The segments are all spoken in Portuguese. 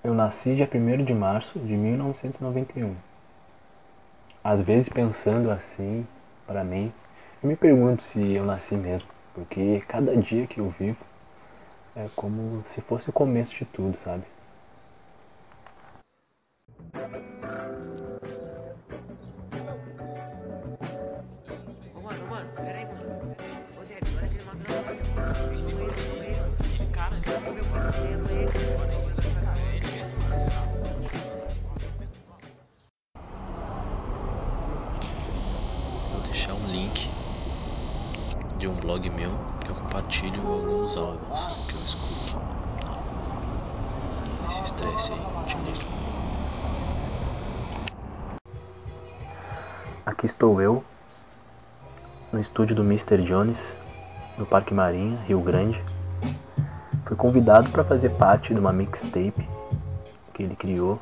Eu nasci dia 1º de março de 1991. Às vezes pensando assim, para mim, eu me pergunto se eu nasci mesmo, porque cada dia que eu vivo é como se fosse o começo de tudo, sabe? Ô, mano, pera aí, mano. Ô, Zé, olha aquele magrão lá, meu irmão. Chama ele, mano. Aquele cara ali. Ô, meu, pode ser, é ele. Mano, esse cara é ele mesmo, mano. Você tá? Vou deixar um link de um blog meu que eu compartilho alguns álbuns que eu escuto. Esse estresse aí, continue. Aqui estou eu, no estúdio do Mr. Jones, no Parque Marinha, Rio Grande. Fui convidado para fazer parte de uma mixtape que ele criou.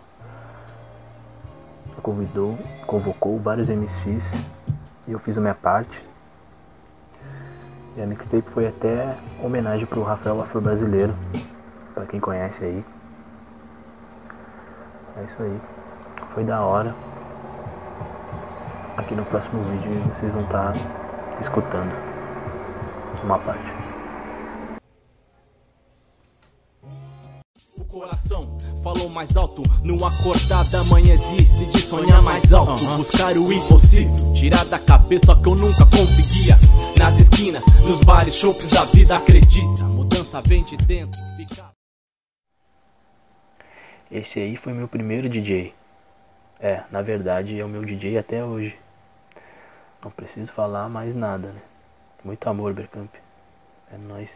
Convocou vários MCs e eu fiz a minha parte. E a mixtape foi até homenagem pro Rafael Afro-Brasileiro, pra quem conhece aí. É isso aí. Foi da hora. Aqui no próximo vídeo vocês vão estar escutando uma parte. O coração falou mais alto no acordar da manhã, disse de sonhar mais alto, buscar o impossível, tirar da cabeça o que eu nunca conseguia. Nas esquinas, nos bares, shoppings da vida, acredita, mudança vem de dentro. Esse aí foi meu primeiro DJ. Na verdade é o meu DJ até hoje. Não preciso falar mais nada, né? Muito amor, Bergkamp. É nóis.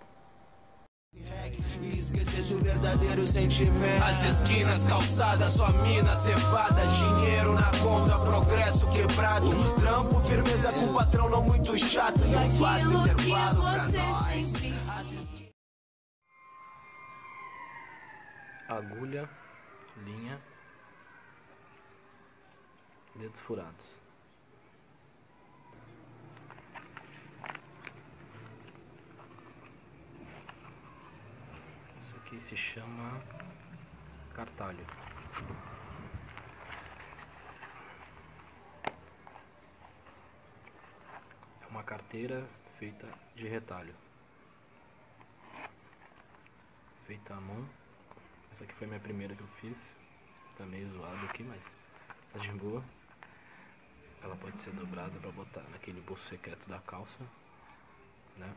E esquecesse o verdadeiro sentimento. As esquinas, calçadas, sua mina, cevada, dinheiro na conta, progresso quebrado, trampo, firmeza com o patrão não muito chato e um vasto intervalo pra nós. Agulha, linha, dedos furados. Isso aqui se chama cartalho. É uma carteira feita de retalho, feita à mão. Essa aqui foi a minha primeira que eu fiz. Tá meio zoado aqui, mas tá de boa. Ela pode ser dobrada pra botar naquele bolso secreto da calça, né?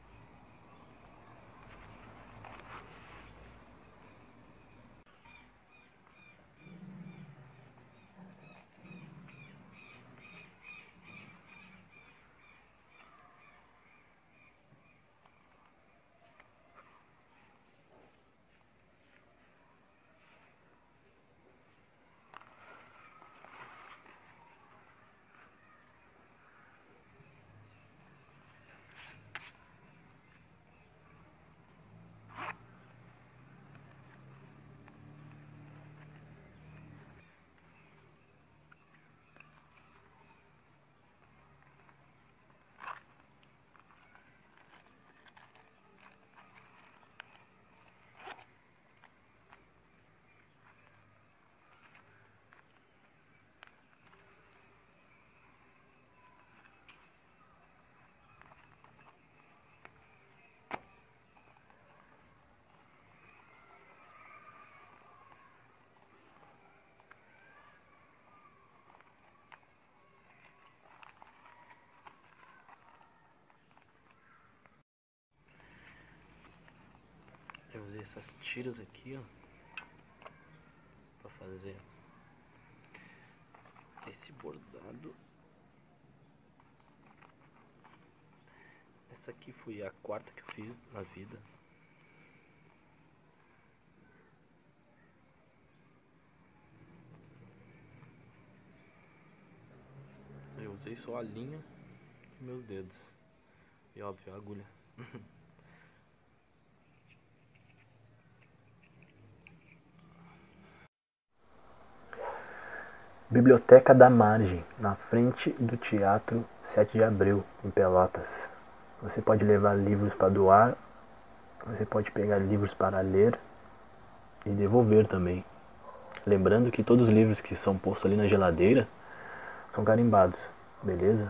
Eu usei essas tiras aqui, ó, pra fazer esse bordado. Essa aqui foi a quarta que eu fiz na vida. Eu usei só a linha e meus dedos. E óbvio, a agulha. Biblioteca da Margem, na frente do Teatro 7 de Abril, em Pelotas. Você pode levar livros para doar, você pode pegar livros para ler. e devolver também. Lembrando que todos os livros que são postos ali na geladeira são carimbados, beleza?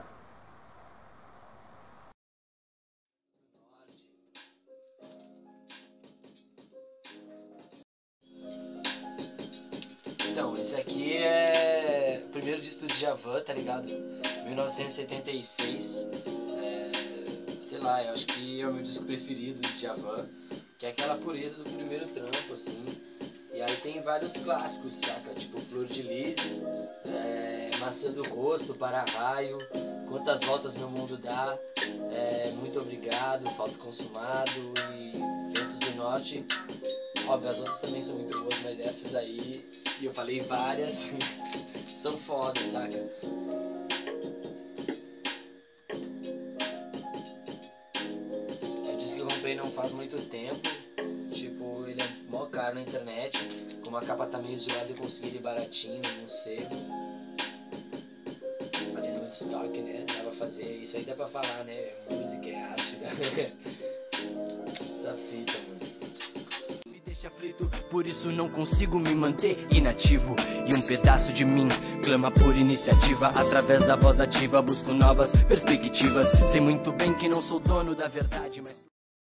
Então, esse aqui é o primeiro disco do Djavan, tá ligado? 1976. Sei lá, eu acho que é o meu disco preferido do Djavan, que é aquela pureza do primeiro trampo, assim. E aí tem vários clássicos, saca? Tipo Flor de Lis, Maçã do Gosto, Para-Raio, Quantas Voltas Meu Mundo Dá, Muito Obrigado, Falta Consumado e Ventos do Norte. Óbvio, as outras também são muito boas, mas essas aí, e eu falei várias, são foda, saca? É um disco que eu comprei não faz muito tempo, tipo, ele é mó caro na internet, como a capa tá meio zoada eu consegui ele baratinho, não sei. Fazendo muito estoque, né? Dá pra fazer, isso aí dá pra falar, né? Música é arte, né? Essa fita, mano. Aflito, por isso não consigo me manter inativo. E um pedaço de mim clama por iniciativa. Através da voz ativa busco novas perspectivas. Sei muito bem que não sou dono da verdade, mas...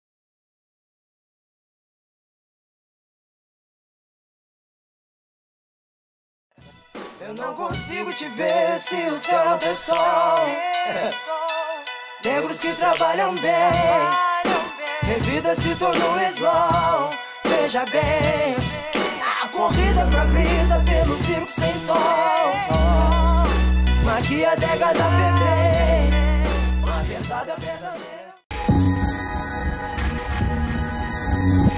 Eu não consigo te ver se o céu não tem sol. Negros que trabalham bem, minha vida se tornou slow. Veja bem, a corrida pra brida pelo circo sem tom. Maquia a década febril, uma verdade apenas.